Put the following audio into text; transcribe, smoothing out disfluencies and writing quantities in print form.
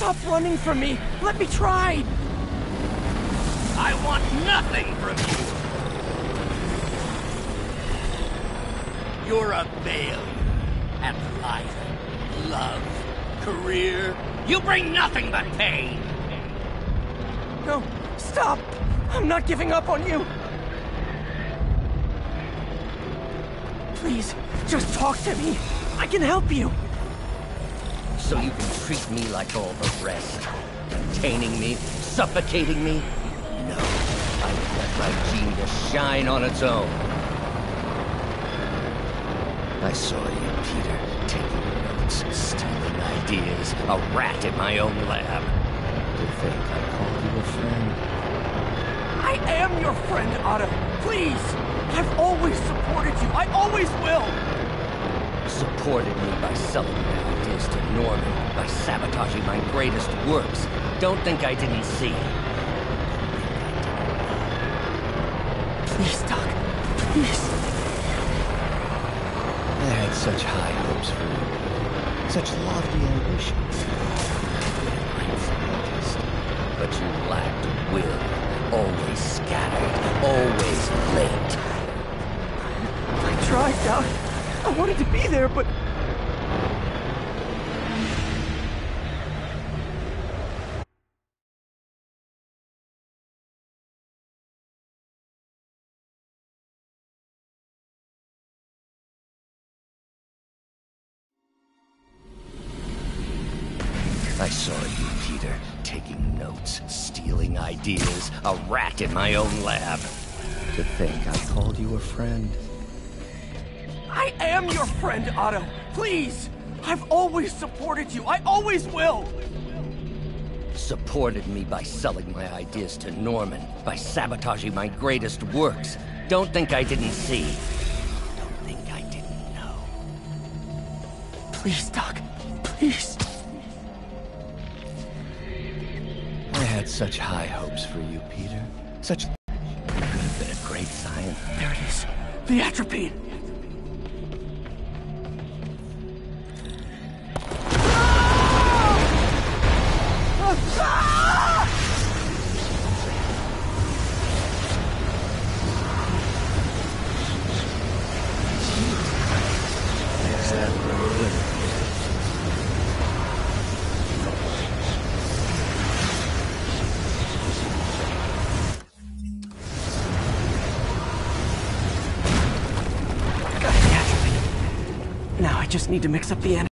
Stop running from me! Let me try! I want nothing from you! You're a failure at life, love, career. You bring nothing but pain! No, stop! I'm not giving up on you! Please, just talk to me. I can help you. So you can treat me like all the rest. Containing me, suffocating me. No, I let my genius shine on its own. I saw you, Peter, taking notes, stealing ideas, a rat in my own lab. To think I called you a friend. I am your friend, Otto. Please! I've always supported you. I always will! Supported me by selling my ideas to Norman, by sabotaging my greatest works. Don't think I didn't see. Please, Doc. Please. I had such high hopes for you. Such lofty ambitions. But you lacked will. Always scattered. Always late. I tried, Doc. I wanted to be there, but... I saw you, Peter, taking notes, stealing ideas, a rat in my own lab. To think I called you a friend. I am your friend, Otto. Please! I've always supported you. I always will! Supported me by selling my ideas to Norman, by sabotaging my greatest works. Don't think I didn't see. Don't think I didn't know. Please, Doc. Please. I had such high hopes for you, Peter. Such... You could have been a great scientist. There it is. The atropine. Now I just need to mix up the